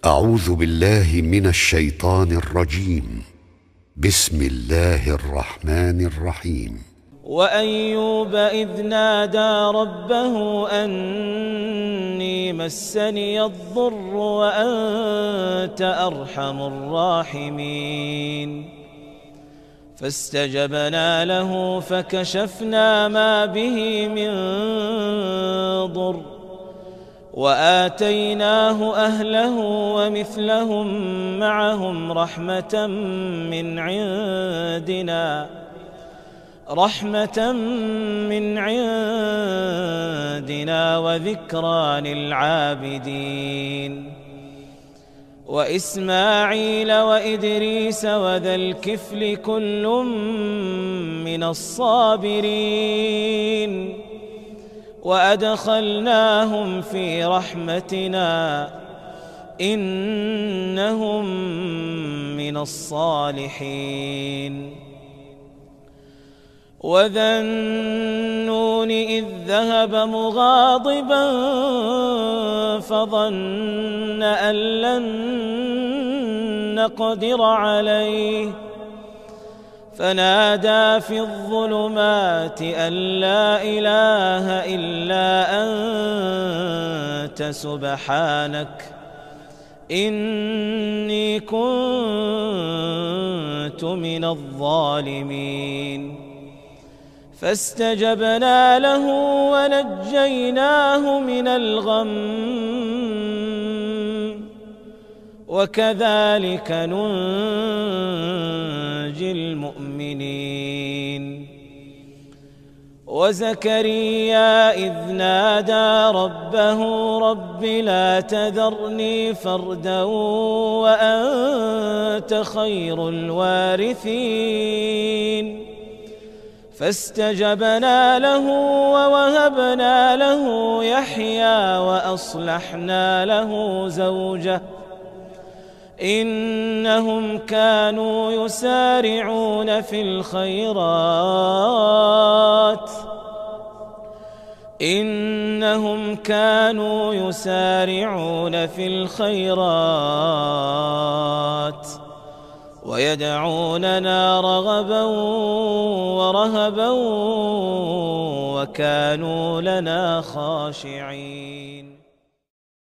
أعوذ بالله من الشيطان الرجيم. بسم الله الرحمن الرحيم. وأيوب إذ نادى ربه أني مسني الضر وأنت أرحم الراحمين فاستجبنا له فكشفنا ما به من ضر وآتيناه أهله ومثلهم معهم رحمة من عندنا وذكرى للعابدين وإسماعيل وإدريس وذا الكفل كل من الصابرين وأدخلناهم في رحمتنا إنهم من الصالحين وذا النون إذ ذهب مغاضبا فظن أن لن نقدر عليه فنادى في الظلمات أن لا إله إلا أنت سبحانك إني كنت من الظالمين فاستجبنا له ونجيناه من الغم وكذلك ننجي المؤمنين وزكريا إذ نادى ربه رب لا تذرني فردا وأنت خير الوارثين فاستجبنا له ووهبنا له يحيى وأصلحنا له زوجه إنهم كانوا يسارعون في الخيرات ويدعوننا رغبا ورهبا وكانوا لنا خاشعين.